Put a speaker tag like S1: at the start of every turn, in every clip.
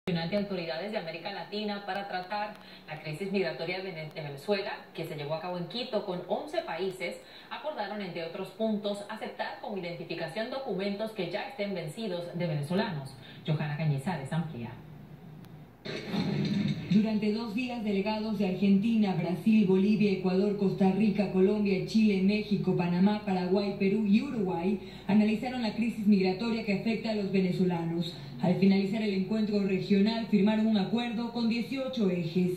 S1: De autoridades de América Latina para tratar la crisis migratoria de Venezuela, que se llevó a cabo en Quito con 11 países, acordaron, entre otros puntos, aceptar con identificación documentos que ya estén vencidos de venezolanos. Johanna Cañizares amplía.
S2: Durante 2 días, delegados de Argentina, Brasil, Bolivia, Ecuador, Costa Rica, Colombia, Chile, México, Panamá, Paraguay, Perú y Uruguay analizaron la crisis migratoria que afecta a los venezolanos. Al finalizar el encuentro regional, firmaron un acuerdo con 18 ejes.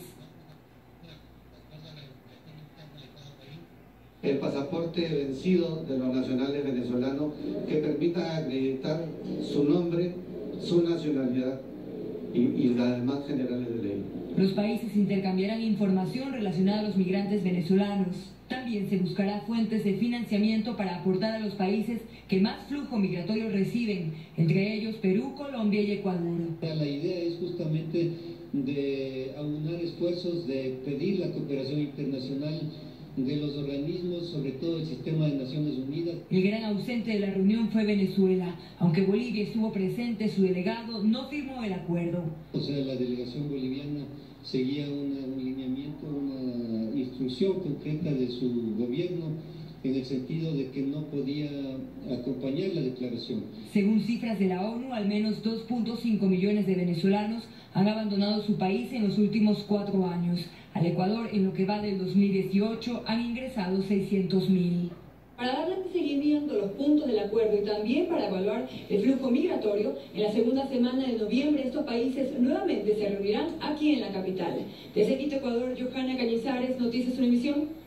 S3: El pasaporte vencido de los nacionales venezolanos que permita acreditar su nombre, su nacionalidad y las demás generales de ley.
S2: Los países intercambiarán información relacionada a los migrantes venezolanos. También se buscará fuentes de financiamiento para aportar a los países que más flujo migratorio reciben, entre ellos Perú, Colombia y Ecuador.
S4: La idea es justamente de aunar esfuerzos, de pedir la cooperación internacional de los organismos, sobre todo el sistema de Naciones Unidas.
S2: El gran ausente de la reunión fue Venezuela. Aunque Bolivia estuvo presente, su delegado no firmó el acuerdo.
S4: O sea, la delegación boliviana seguía un lineamiento, una instrucción concreta de su gobierno en el sentido de que no podía acompañar la declaración.
S2: Según cifras de la ONU, al menos 2.5 millones de venezolanos han abandonado su país en los últimos 4 años. Al Ecuador, en lo que va del 2018, han ingresado 600.000.
S5: Para darle seguimiento a los puntos del acuerdo y también para evaluar el flujo migratorio, en la segunda semana de noviembre estos países nuevamente se reunirán aquí en la capital. Desde Quito, Ecuador, Johanna Cañizares, Noticias Univisión.